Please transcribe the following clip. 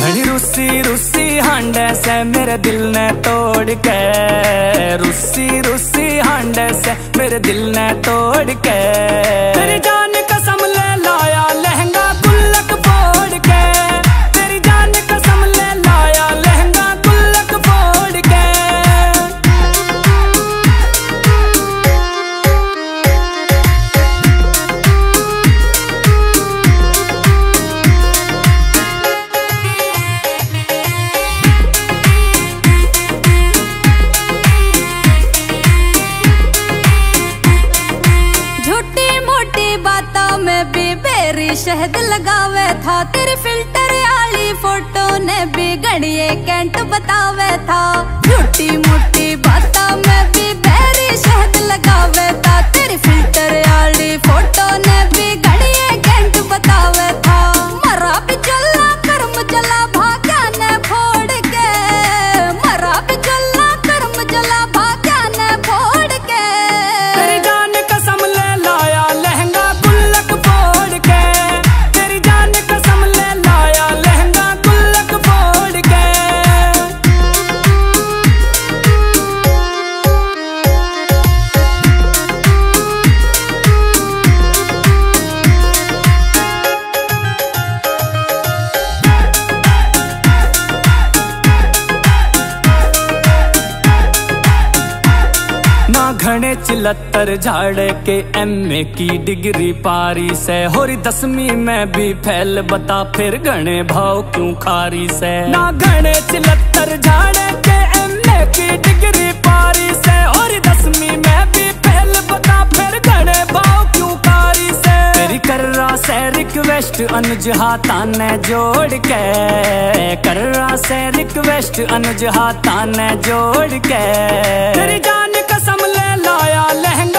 घड़ी रुसी रुसी हांडे से मेरे दिल ने तोड़ के, रुसी रुसी हांडे से मेरे दिल ने तोड़ के। तेरी जान कसम ले लाया लहंगा गुल्लक फोड़ के, तेरी जान कसम ले लाया लहंगा गुल्लक फोड़ के। शहद लगावे था तेरे फिल्टर आली फोटो ने भी घड़िए कैंट बतावे था। झूठी मोटी बातों में भी बेरी शहद लगावे था तेरी फिल्टर आली फोटो ने भी घड़िए कैंट बतावे था। मरा भी जला कर्म जला भाग्या ने फोड़ के, मरा भी जला कर्म जला भाग्या ने फोड़ के। तेरी जान कसम ले लाया लहंगा गुल्लक फोड़ के, घने चिलत्तर झाड़ के MA की डिग्री पारी से, होरी 10वीं में भी फैल बता फिर घने भाव क्यों खारी से। ना घने चिलत्तर झाड़ के MA की डिग्री पारी से, होरी 10वीं में भी फैल बता फिर घने भाव क्यों खारी से। तेरी कर्रा से रिक्वेस्ट अनुज हाथा ने जोड़ के, कर्रा से रिक्वेस्ट अनुज हाथा ने जोड़ के। तेरी जान कसम ले लाया लहंगा